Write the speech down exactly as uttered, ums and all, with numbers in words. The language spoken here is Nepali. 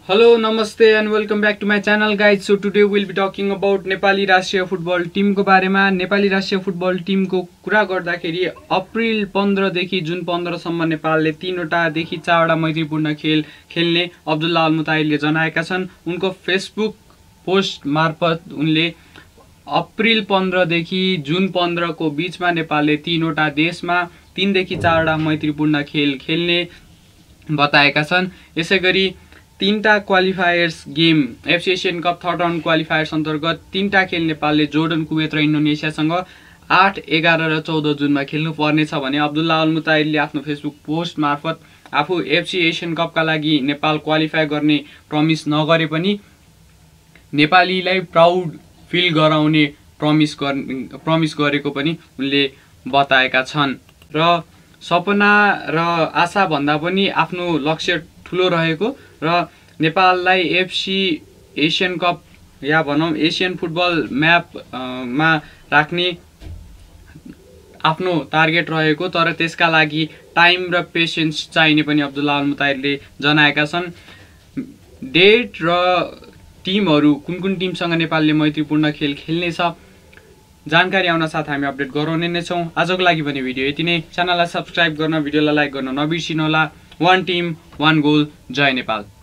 Hello, Namaste and welcome back to my channel guys. So today we'll be talking about Nepali राष्ट्रिय फुटबल टिम को बारेमा। नेपाली राष्ट्रिय फुटबल टिम को कुरा गर्दाखेरि अप्रिल पन्ध्र देखि जुन पन्ध्र सम्म नेपालले तीनवटा देखि चारवटा मैत्रीपूर्ण खेल खेल्ने अब्दुल्ला अल मुताइलले जनाएका छन्। उनको फेसबुक पोस्ट मार्फत उनले अप्रिल पन्ध्र देखि जुन पन्ध्र को बीचमा नेपालले तीनवटा देशमा तीन देखि चारवटा मैत्रीपूर्ण खेल खेल्ने बताएका छन्। यसैगरी तीनटा qualifiers game FC Asian cup third round qualifiers अन्तर्गत तीनटा खेल नेपालले जोर्डन, कुवेत र इन्डोनेसियासँग आठ, एघार र चौध जुनमा खेल्नु पर्नेछ भने अब्दुल्ला अल मुताइलले आफ्नो फेसबुक पोस्ट मार्फत आफू एफसी एशियन कपका लागि नेपाल क्वालिफाई गर्ने प्रमिस नगरे पनि नेपालीलाई प्राउड फिल गराउने प्रमिस प्रमिस गरेको पनि उनले बताएका छन्। र सपना र आशा भन्दा पनि आफ्नो लक्ष्य ठुलो रहेको र नेपाललाई एफसी एशियन कप या भनौं एशियन फुटबल म्याप मा राख्ने आफ्नो टार्गेट रहेको, तर त्यसका लागि टाइम र पेशेन्स चाहिने पनि अब्दुल्ला अल मुताइलले जनाएका छन्। डेट र टिमहरु कुन कुन टिमसँग नेपालले मैत्रीपूर्ण खेल खेल्नेछ जानकारी आउन साथ हामी अपडेट गराउने नै छौं। आजको लागि भने भिडियो यति नै। च्यानललाई सब्स्क्राइब गर्न, भिडियोलाई लाइक गर्न नबिर्सिनु होला। One team one goal. जय नेपाल।